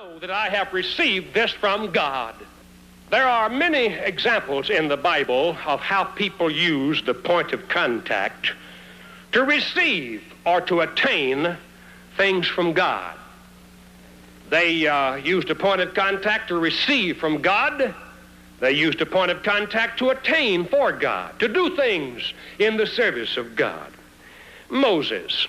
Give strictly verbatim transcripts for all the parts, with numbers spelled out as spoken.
know that I have received this from God. There are many examples in the Bible of how people use the point of contact to receive or to attain things from God. They uh, used a point of contact to receive from God. They used a point of contact to attain for God, to do things in the service of God. Moses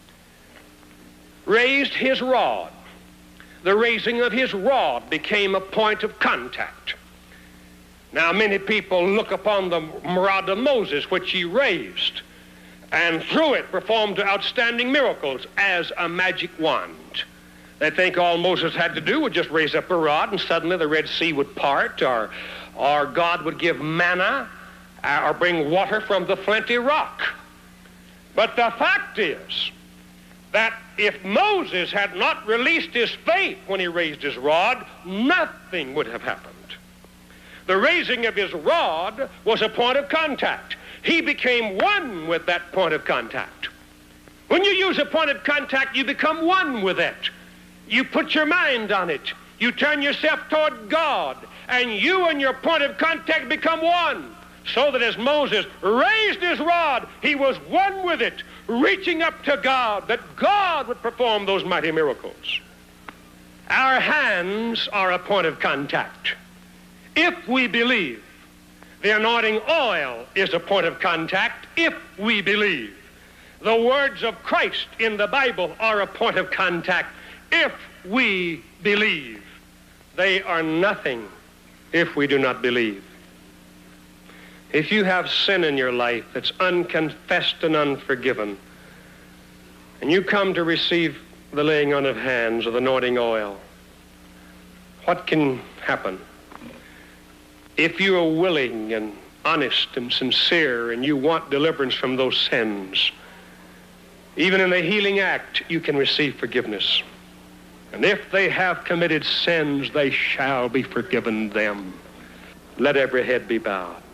raised his rod. The raising of his rod became a point of contact. Now, many people look upon the rod of Moses, which he raised, and through it performed outstanding miracles, as a magic wand. They think all Moses had to do was just raise up a rod, and suddenly the Red Sea would part, or, or God would give manna, uh, or bring water from the flinty rock. But the fact is that if Moses had not released his faith when he raised his rod, nothing would have happened. The raising of his rod was a point of contact. He became one with that point of contact. When you use a point of contact, you become one with it. You put your mind on it. You turn yourself toward God, and you and your point of contact become one. So that as Moses raised his rod, he was one with it, reaching up to God, that God would perform those mighty miracles. Our hands are a point of contact. If we believe, the anointing oil is a point of contact. If we believe, the words of Christ in the Bible are a point of contact. If we believe, they are nothing if we do not believe. If you have sin in your life that's unconfessed and unforgiven, and you come to receive the laying on of hands or the anointing oil, what can happen? If you are willing and honest and sincere and you want deliverance from those sins, even in the healing act, you can receive forgiveness. And if they have committed sins, they shall be forgiven them. Let every head be bowed.